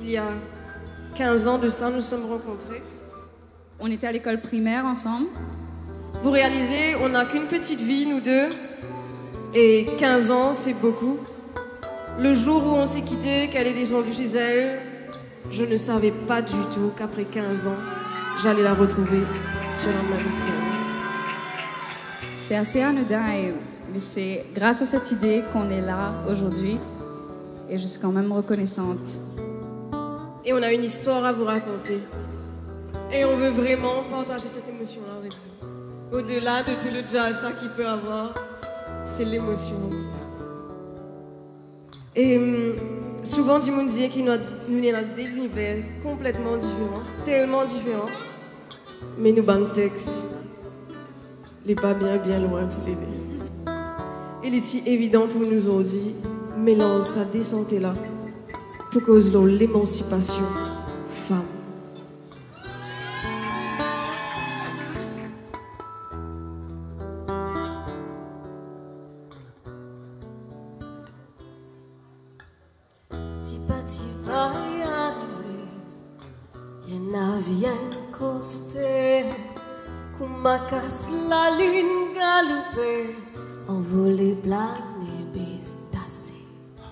Il y a 15 ans de ça, nous sommes rencontrés. On était à l'école primaire ensemble. Vous réalisez, on n'a qu'une petite vie, nous deux. Et 15 ans, c'est beaucoup. Le jour où on s'est quitté, qu'elle est descendue chez elle, je ne savais pas du tout qu'après 15 ans, j'allais la retrouver sur la même scène. C'est assez anodin, mais c'est grâce à cette idée qu'on est là aujourd'hui. Et je suis quand même reconnaissante. Et on a une histoire à vous raconter. Et on veut vraiment partager cette émotion-là avec vous. Au-delà de tout le jazz qu'il peut avoir, c'est l'émotion. Et souvent, du monde dit qu'il nous a des univers complètement différents, tellement différents. Mais nous, bang texte, les pas bien loin tous les deux. Il est si évident pour nous aujourd'hui, mélange sa descente là, pour cause de l'émancipation femme. Tu vas y arriver, y'en a vienne coster, qu'on m'a casse la lune galopée, envolée planer bistacée.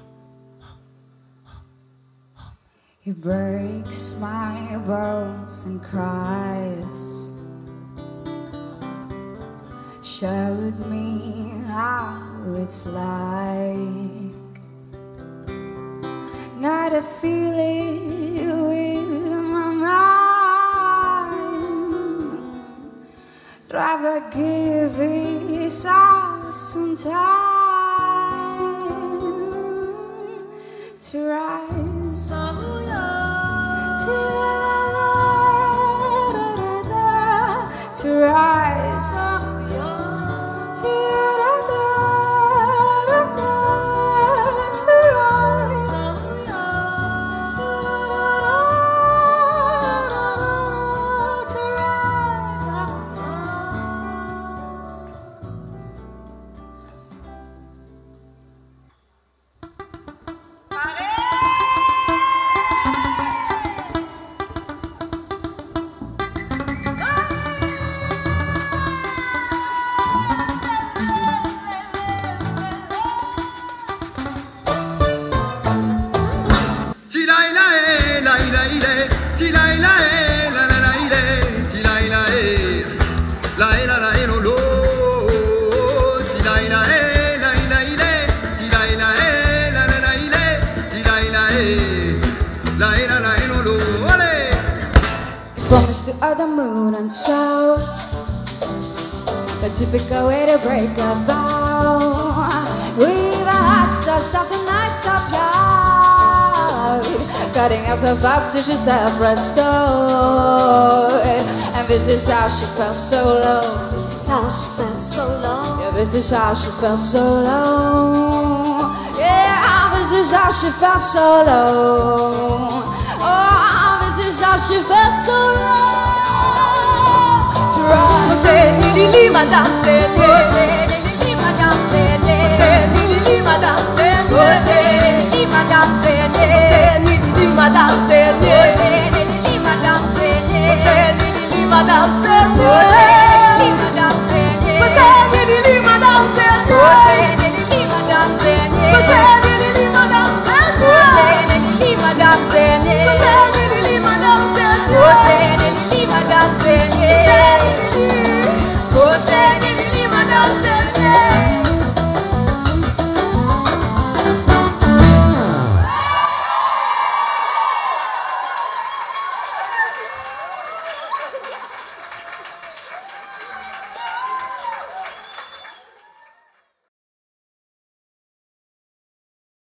He breaks my bones and cries. Showed me how it's like. Not a feeling in my mind. Rather give it some time to rise. To rise. Promise to other moon and so a typical way to break a vow. We've had so something nice to apply, cutting ourselves up to just self-restore. And this is how she felt so low. This is how she felt so long. Yeah, this is how she felt so low. Yeah, this is how she felt so low. Oh, this is how she felt so low. To rise. Say Lili Madame, say Lili Madame, say Lili Madame, say Lili Madame, say Lili Madame, say Lili Madame, say Lili Madame, say Lili Madame, say Lili Madame, say Lili Madame, say Lili Madame, say Lili Madame, say